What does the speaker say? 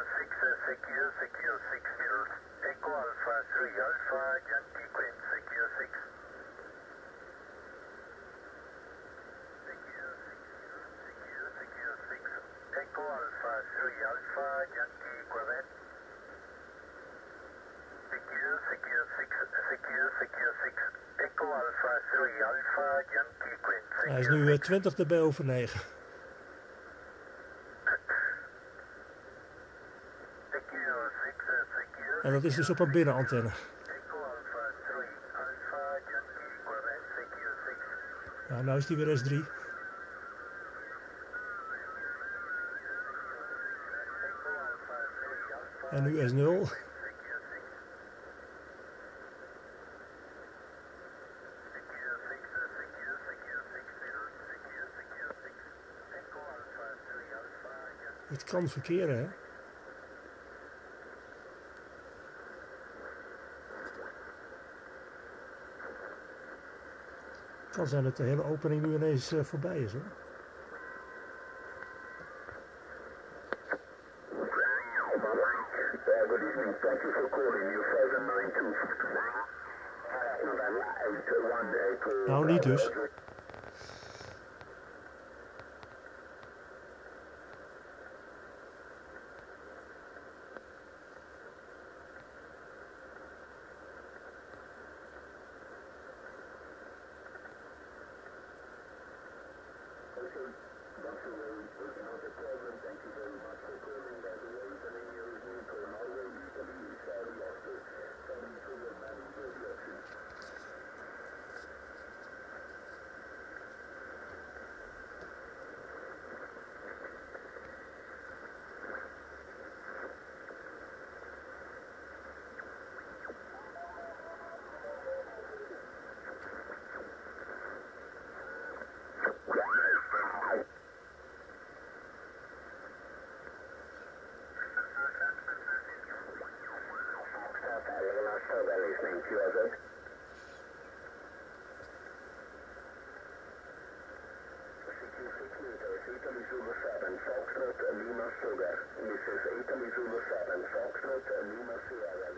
Hij is nu 20 dB over 9. En dat is dus op een binnenantenne. Ja, nou is die weer S3. En nu S0. Het kan verkeren, hè? Het kan zijn dat de hele opening nu ineens voorbij is, hoor. Nou, niet dus. Italy Zulu 7, Foxtrot, Lima Sugar. This is Italy Zulu 7, Foxtrot, Lima Sierra.